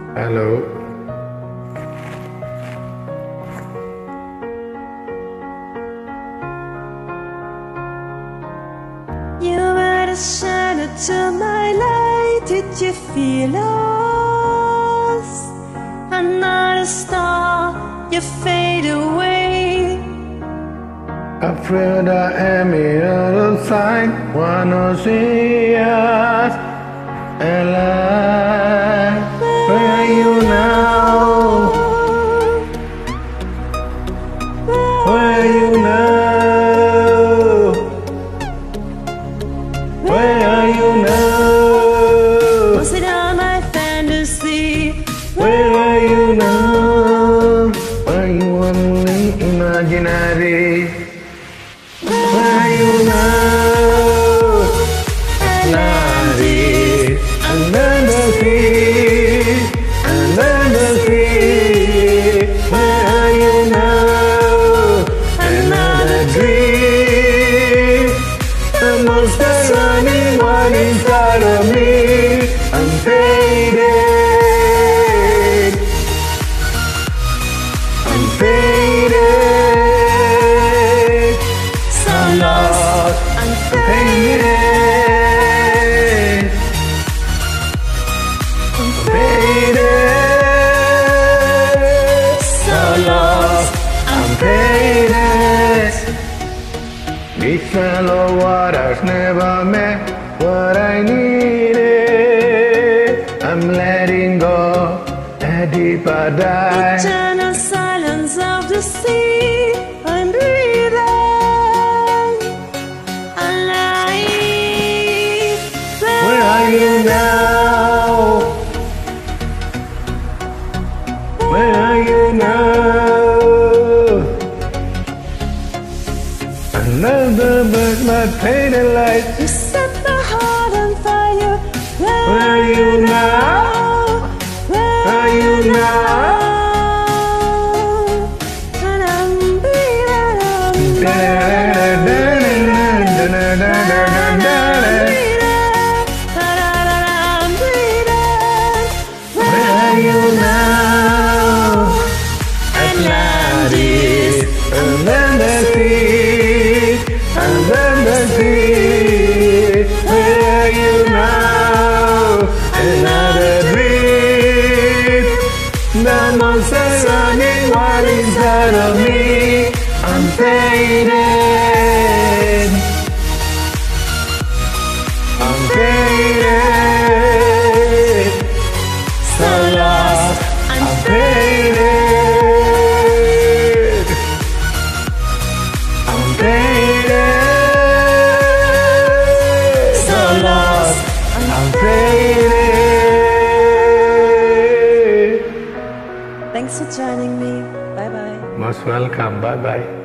Hello. You were the shadow to my light. Did you feel lost? Another star, you fade away. Afraid I am the other side. Wanna see us alive. Where are you now? Where are you now? Where are you now? Was it all my fantasy? Where are you now? Are you only imaginary? Where are you now? Atlantis, under the sea, under the sea. Where are you now? Another dream. The monster running wild inside of me. I'm faded. I'm faded. So lost, I'm Faded. Faded. so lost, I'm faded. These shallow waters never met what I needed. I'm letting go, a deeper dive. eternal silence of the sea. I'm breathing alive. Where are you now? Where are you now? Another bird, my faded light. You set my heart on fire. Where are you now? Where are you now? And I'm breathing. Where are you now? Atlantis, under the sea, under the sea. Where are you now? Another dream. The monster running wild inside of me. I'm faded. I'm faded. So lost. I'm faded. I'm faded. So lost. I'm faded. Thanks for joining me. Bye bye. Most welcome. Bye bye.